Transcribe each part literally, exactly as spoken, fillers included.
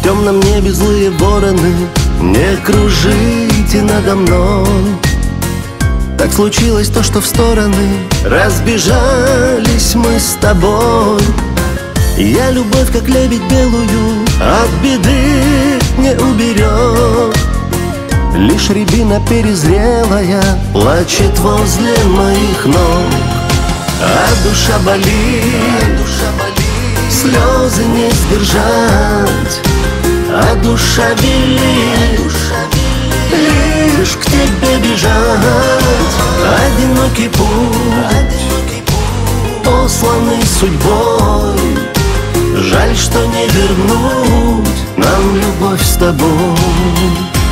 темном небе злые вороны, не кружите надо мной. Так случилось то, что в стороны разбежались мы с тобой. Я любовь, как лебедь белую, от беды не уберег. Лишь рябина перезрелая плачет возле моих ног. А душа болит, слезы не сдержать, а душа велит лишь к тебе бежать. Одинокий путь, посланный судьбой, жаль, что не вернуть нам любовь с тобой.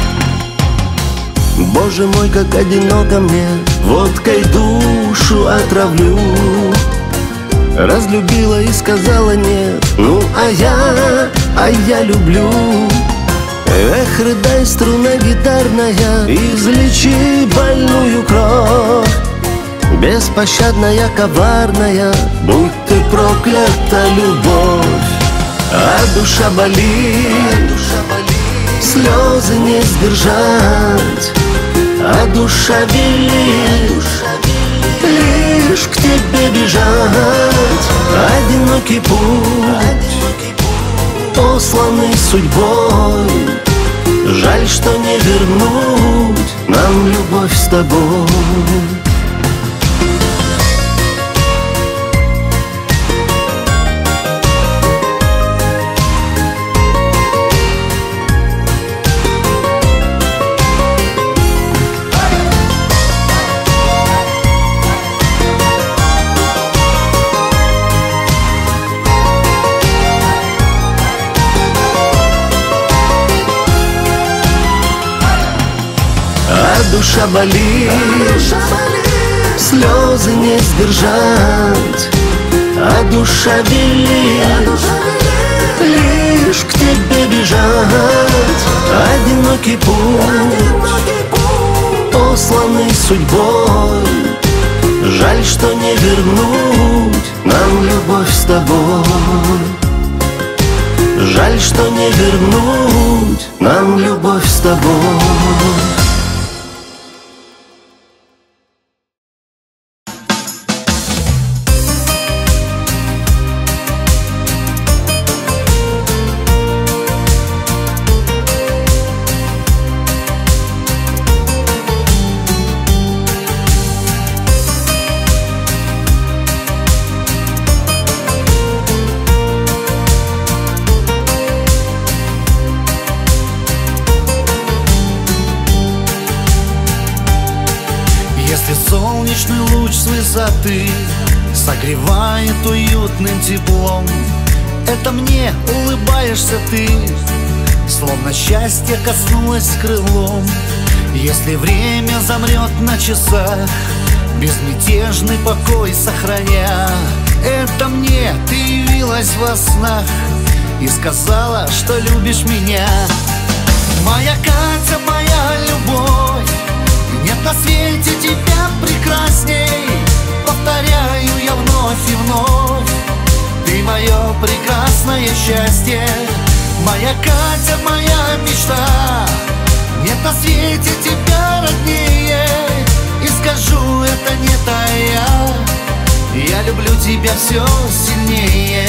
Боже мой, как одиноко мне, водкой душу отравлю. Разлюбила и сказала нет, ну а я, а я люблю. Эх, рыдай, струна гитарная, излечи больную кровь. Беспощадная, коварная, будь ты проклята, любовь. А душа болит, слезы не сдержать, а душа велит лишь к тебе бежать. Одинокий путь, посланный судьбой, жаль, что не вернуть нам любовь с тобой. Душа болит, слезы не сдержать, а душа велит лишь к тебе бежать. Одинокий путь, посланный судьбой, жаль, что не вернуть нам любовь с тобой. Жаль, что не вернуть нам любовь с тобой. Солнечный луч с высоты согревает уютным теплом. Это мне улыбаешься ты, словно счастье коснулось крылом. Если время замрет на часах, безмятежный покой сохраня, это мне ты явилась во снах и сказала, что любишь меня. Моя Катя, моя любовь, нет на свете тебя прекрасней. Повторяю я вновь и вновь, ты мое прекрасное счастье. Моя Катя, моя мечта, нет на свете тебя роднее. И скажу, это не тая, я люблю тебя все сильнее.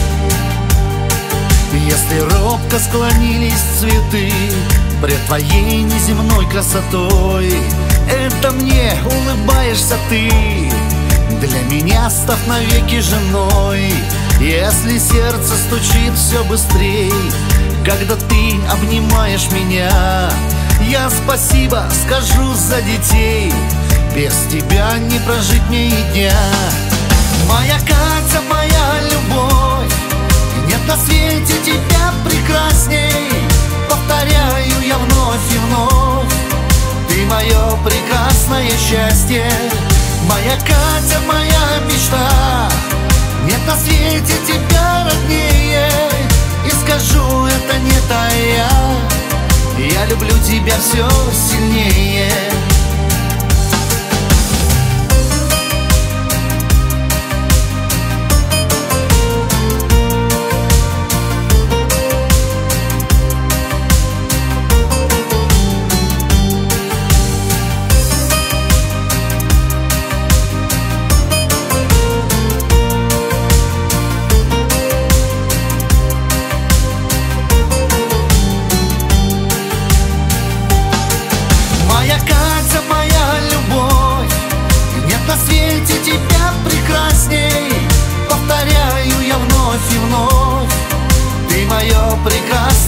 Если робко склонились цветы пред твоей неземной красотой, это мне улыбаешься ты, для меня став навеки женой. Если сердце стучит все быстрей, когда ты обнимаешь меня, я спасибо скажу за детей, без тебя не прожить мне и дня. Моя Катя, моя любовь, нет на свете тебя прекрасней. Повторяю я вновь и вновь, ты мое прекрасное счастье. Моя Катя, моя мечта, нет на свете тебя роднее. И скажу, это не тая, я люблю тебя все сильнее.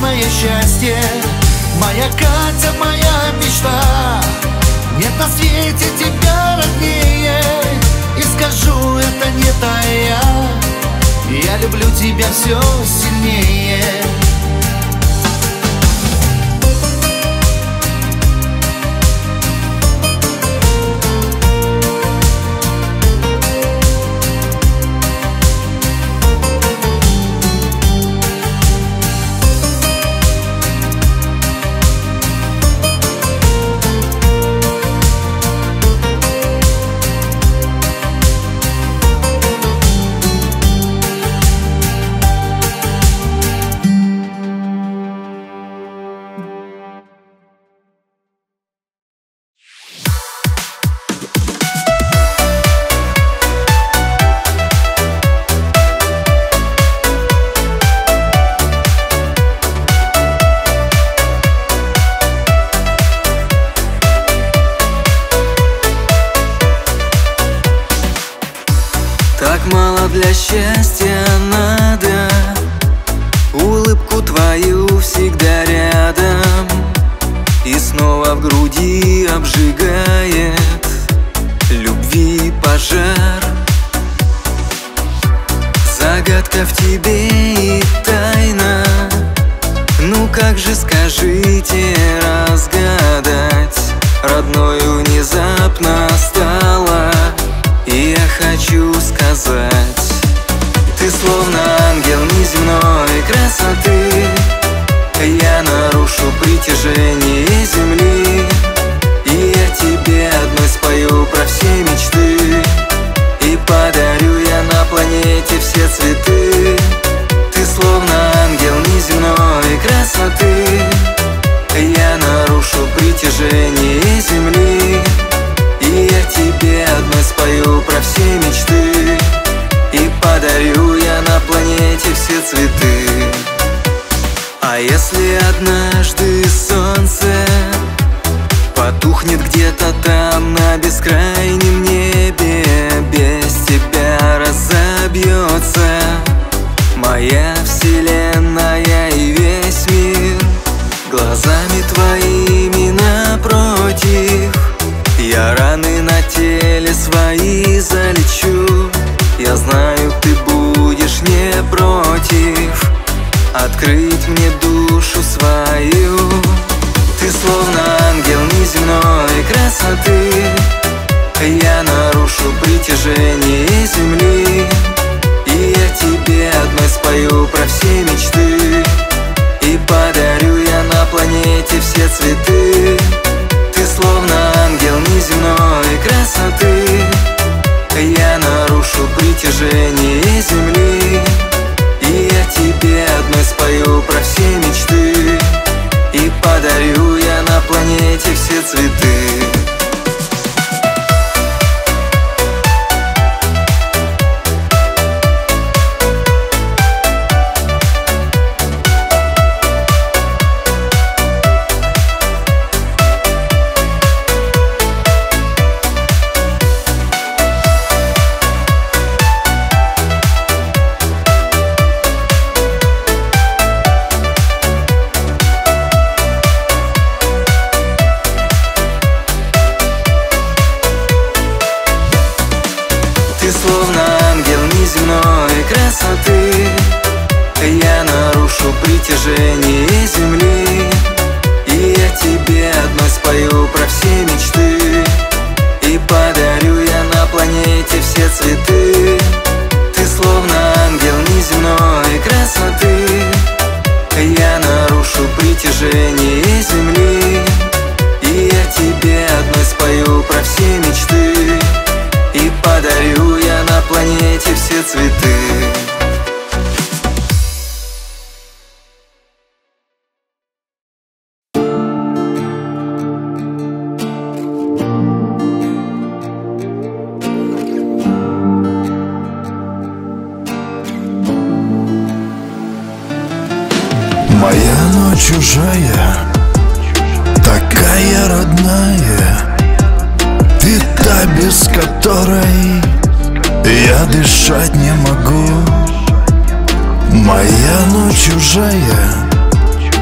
небесное счастье. Моя Катя, моя мечта, нет на свете тебя роднее. И скажу, это не тая, я люблю тебя все сильнее. Так мало для счастья надо, улыбку твою всегда рядом, и снова в груди обжигает любви пожар. Загадка в тебе и тайна, ну как же, скажите, разгадать? Родною внезапно стала, и я хочу сказать: ты словно ангел неземной красоты. Я нарушу притяжение земли, и я тебе одной спою про все мечты, и подарю я на планете все цветы. Ты словно ангел неземной красоты. Я нарушу притяжение земли, и я тебе одной спою про все мечты, и подарю я на планете все цветы. А если однажды солнце потухнет где-то там на бескрайнем небе, без тебя разобьется моя вселенная и весь мир. Глазами твоими напротив я раны на теле свои залечу. Я знаю, ты будешь не против открыть мне душу свою. Ты словно ангел неземной красоты. Я нарушу притяжение земли, и я тебе одной спою про все мечты, и подарю я на планете все цветы. Ты словно ангел неземной красоты. Я нарушу притяжение земли, и я тебе одной спою про все мечты, и подарю я на планете все цветы. Я нарушу притяжение земли, и я тебе одной спою про все мечты, и подарю я на планете все цветы. Ты словно ангел неземной красоты. Я нарушу притяжение земли, и я тебе одной спою про все мечты, и подарю я на планете все цветы. Моя ночь чужая, такая родная, ты та, без которой я дышать не могу. Моя ночь чужая,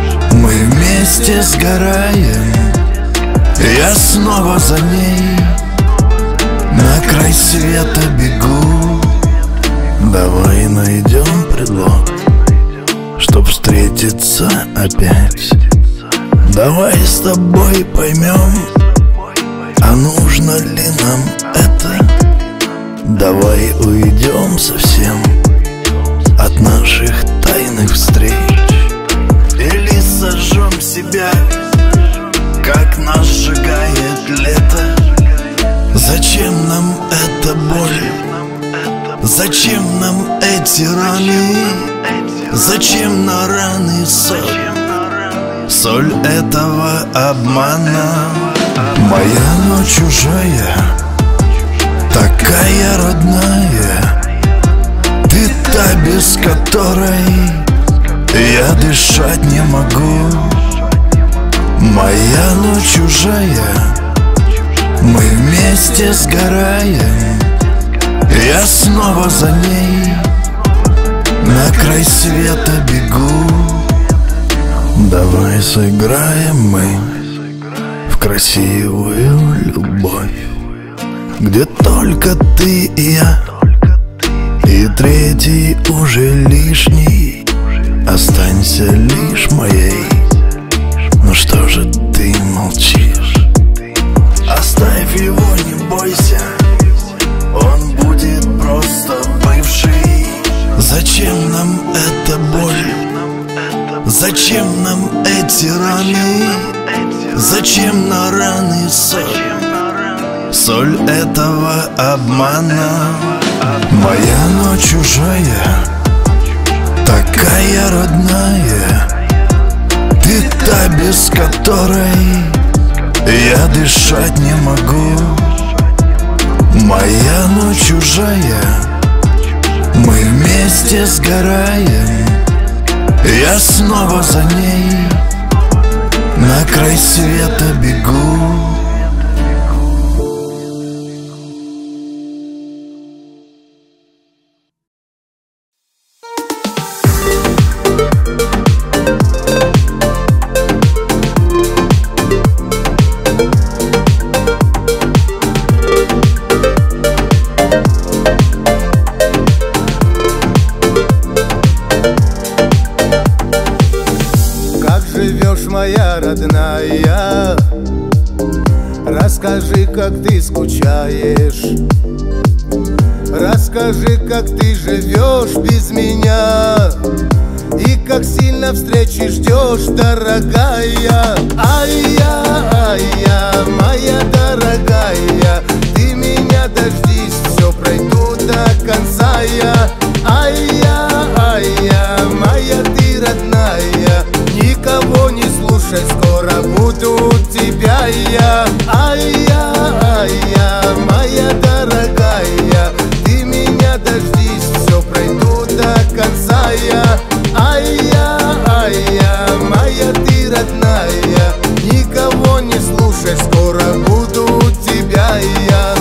вместе сгораем. Я снова за ней, на край света бегу. Давай найдем предлог, чтоб встретиться опять. Давай с тобой поймем, а нужно ли нам это. Давай уйдем совсем от наших тайных встреч. Или сожжем себя, как нас сжигает лето. Зачем нам эта боль? Зачем нам эти раны? Зачем на раны соль? Соль этого обмана. Моя ночь чужая, такая родная. Ты та, без которой я дышать не могу. Моя ночь чужая, мы вместе сгораем. Я снова за ней, на край света бегу. Давай сыграем мы в красивую любовь, где только ты и я, и третий уже лишний. Останься лишь моей. Ну что же ты молчишь? Оставь его, не бойся, он будет просто бывший. Зачем нам эта боль? Зачем нам эти раны? Зачем на раны соль? Соль этого обмана. Моя ночь чужая, такая родная. Ты та, без которой я дышать не могу. Моя ночь чужая, мы вместе сгораем. Я снова за ней, на край света бегу. Моя родная, расскажи, как ты скучаешь. Расскажи, как ты живешь без меня, и как сильно встречи ждешь, дорогая. Ай-я, ай-я, моя дорогая, ты меня дождись, все пройду до конца я. Ай-я, ай-я, моя ты родная, никого не слушай, скоро буду тебя я. Ай-я, ай-я, моя дорогая, ты меня дождись, все пройду до конца я. Ай-я, ай-я, моя ты родная, никого не слушай, скоро буду тебя я.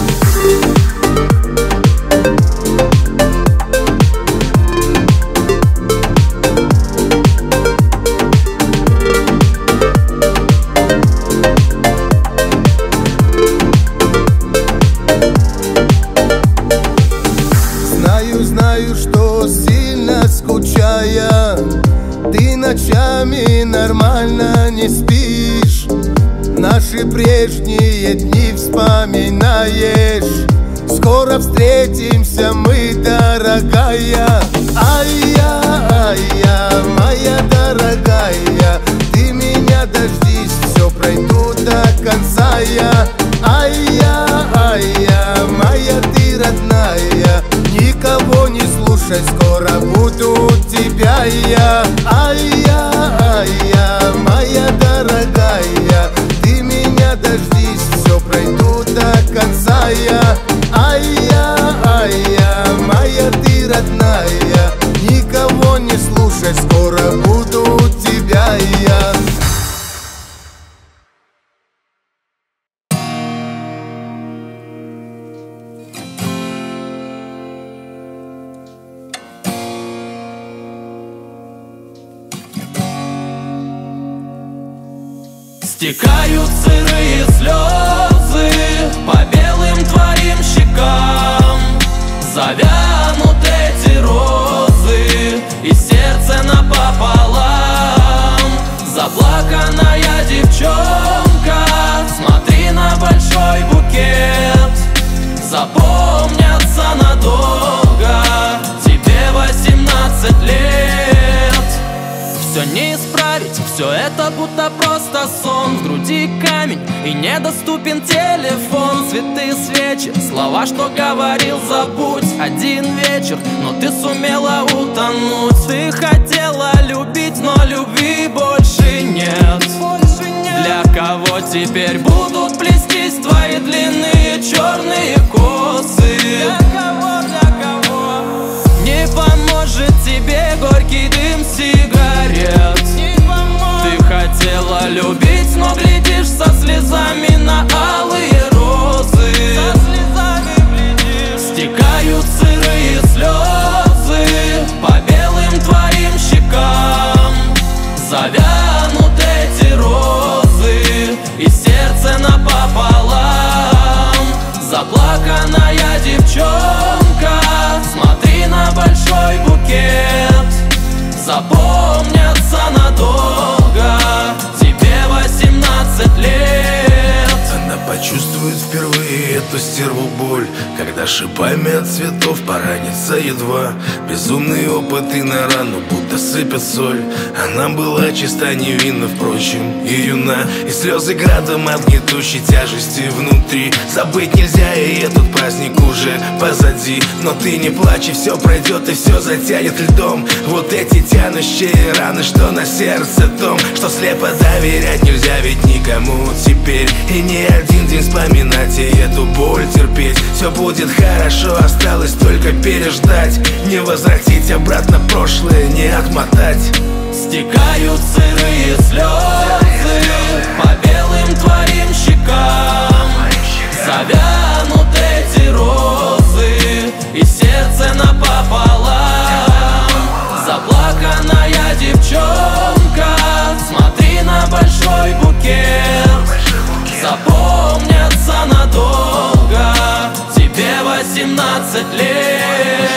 Ты ночами нормально не спишь, наши прежние дни вспоминаешь. Скоро встретимся мы, дорогая. Ай-я, ай-я, моя дорогая, ты меня дождись, все пройду до конца я. Ай-я, ай-я, моя ты родная, никого не слушай, скоро буду тебя я. Ай-я, ай-я, моя дорогая, ты меня дождись, все пройду до конца я. Ай-я, ай-я, моя ты родная, никого не слушай, скоро буду тебя я. Стекают сырые слезы по белым твоим щекам. Завянут эти розы, и сердце напополам. Заплаканная девчонка, смотри на большой букет. Запомнятся надолго, тебе восемнадцать лет. Все не исправить, все это будто просто сон. В груди камень и недоступен телефон. Цветы, свечи, слова, что говорил, забудь. Один вечер, но ты сумела утонуть. Ты хотела любить, но любви больше нет. Для кого теперь будут плестись твои длинные черные косы? Для кого, для кого? Не поможет тебе горький дым сигарет. Ты хотела любить, но глядишь со слезами на алые розы. Стекают сырые слезы по белым твоим щекам. Завянут эти розы, и сердце напополам. Заплаканная девчонка, смотри на большой букет. Запомнятся надолго, тебе восемнадцать лет. Она почувствует впервые эту стерву боль, когда шипами от цветов поранится едва. Безумный опыт и на рану будто сыпят соль. Она была чиста, невинна, впрочем, и юна. И слезы градом от гнетущей тяжести внутри. Забыть нельзя, и этот праздник уже позади. Но ты не плачь, и все пройдет, и все затянет льдом. Вот эти тянущие раны, что на сердце том, что слепо доверять нельзя ведь никому теперь. И не один день вспоминать и эту боль терпеть. Все будет хорошо, осталось только переждать. Не возвратить обратно прошлое, не отмотать. Стекают сырые слезы по белым твоим щекам. Завянут эти розы, и сердце напополам. Заплаканная девчонка, смотри на большой букет. Запомнятся надолго, тебе восемнадцать лет.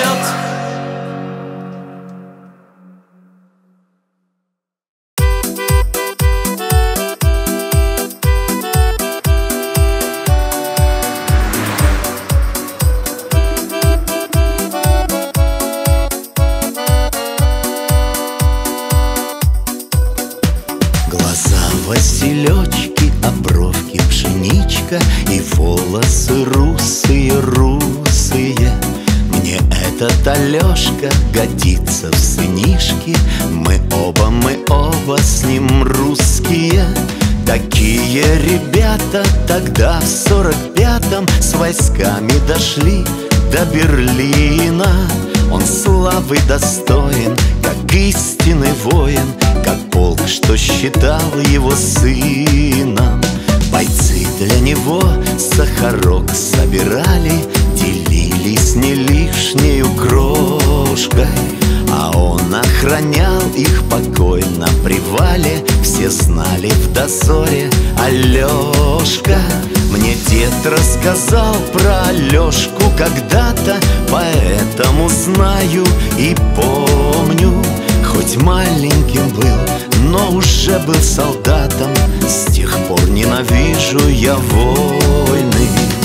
Василечки, а бровки пшеничка, и волосы русые, русые. Мне этот Алешка годится в сынишки. Мы оба, мы оба с ним русские. Такие ребята тогда в сорок пятом с войсками дошли до Берлина. Он славы достоин, как истинный воин, как полк, что считал его сыном. Бойцы для него сахарок собирали, делились не лишнею крошкой. А он охранял их покой на привале. Все знали в дозоре: Алешка. Мне дед рассказал про Алешку когда-то, поэтому знаю и помню. Хоть маленьким был, но уже был солдатом. С тех пор ненавижу я войны.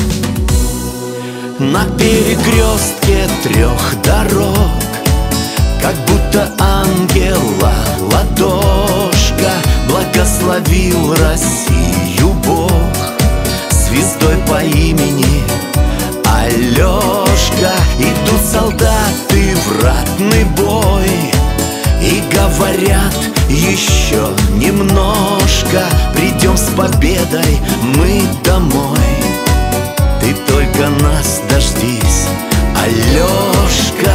На перекрестке трех дорог, как будто ангела ладошка, благословил Россию Бог звездой по имени Алешка. Идут солдаты в ратный бой и говорят: еще немножко, придем с победой мы домой. Ты только нас дождись, Алешка.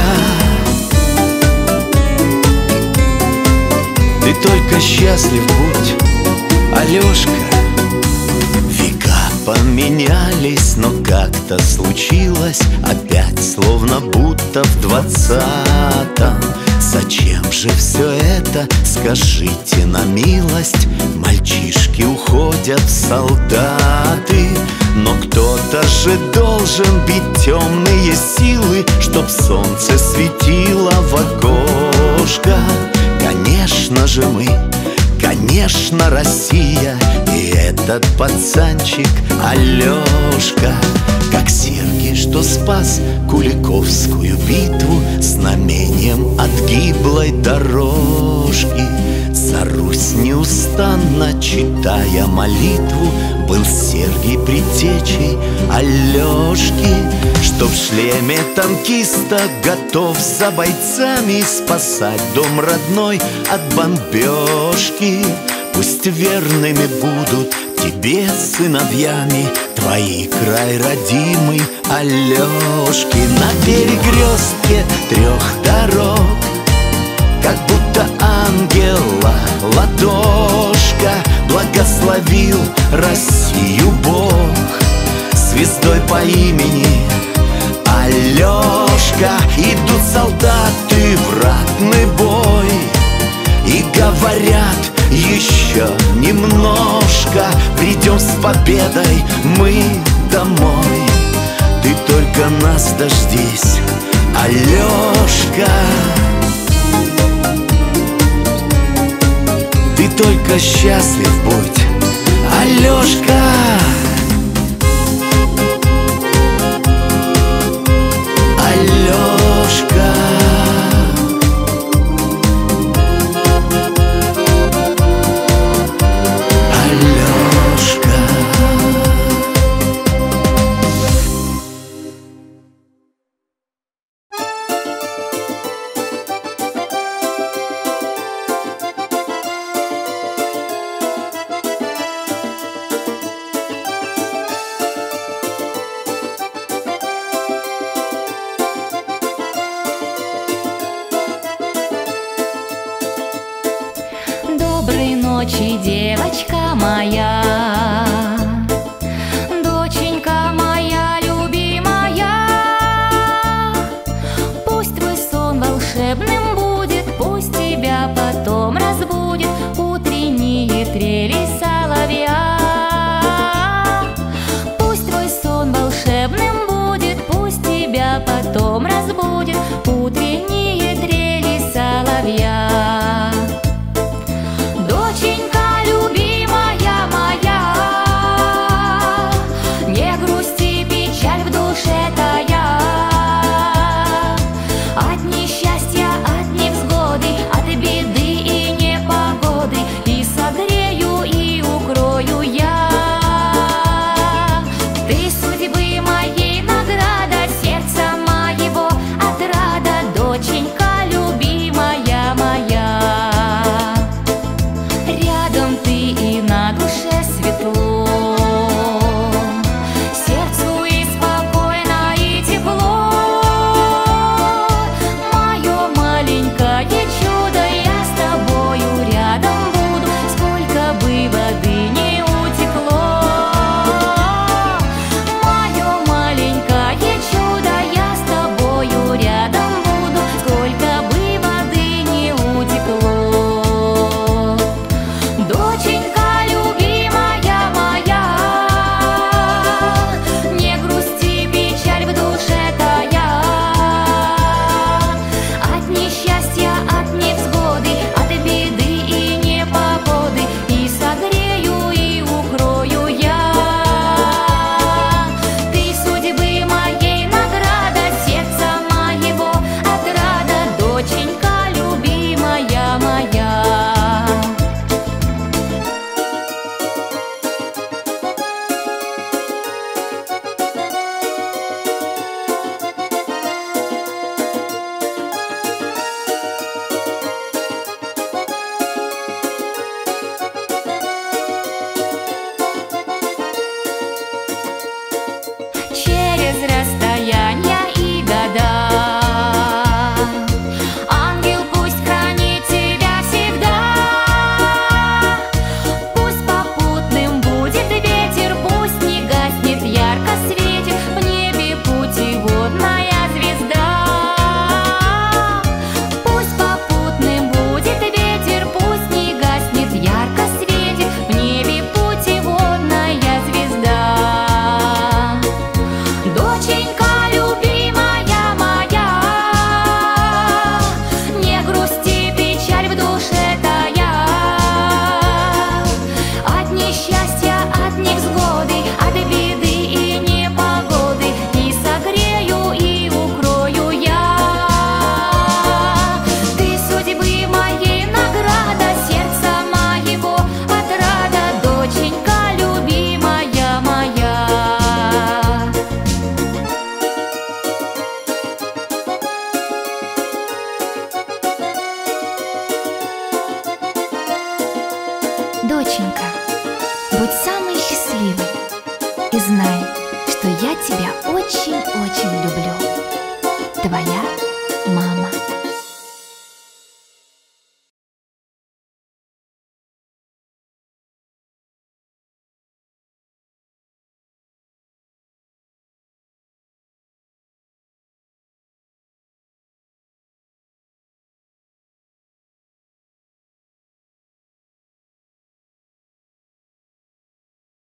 Ты только счастлив будь, Алешка. Века поменялись, но как-то случилось опять, словно будто в двадцатом. Зачем же все это, скажите на милость? Мальчишки уходят в солдаты, но кто-то же должен бить темные силы, чтоб солнце светило в окошко. Конечно же мы, конечно Россия, и этот пацанчик Алешка, как Сергий, что спас Куликовскую битву знамением от гиблой дорожки. За Русь неустанно читая молитву, был Сергий предтечей Алешки, что в шлеме танкиста готов за бойцами спасать дом родной от бомбежки. Пусть верными будут тебе сыновьями твои край родимый Алешки. На перекрестке трех дорог, как будто ангела ладошка, благословил Россию Бог звездой по имени Алешка. Идут солдаты в ратный бой и говорят: еще немножко, придем с победой мы домой. Ты только нас дождись, Алешка. Ты только счастлив будь, Алешка. Алешка. Доброй ночи, девочка моя, доченька моя любимая. Пусть твой сон волшебным будет, пусть тебя потом разбудит утренние трели соловья. Пусть твой сон волшебным будет, пусть тебя потом разбудит утренние трели соловья. Доченька любимая моя, Доченька, будь самой счастливой и знай, что я тебя очень-очень люблю. Твоя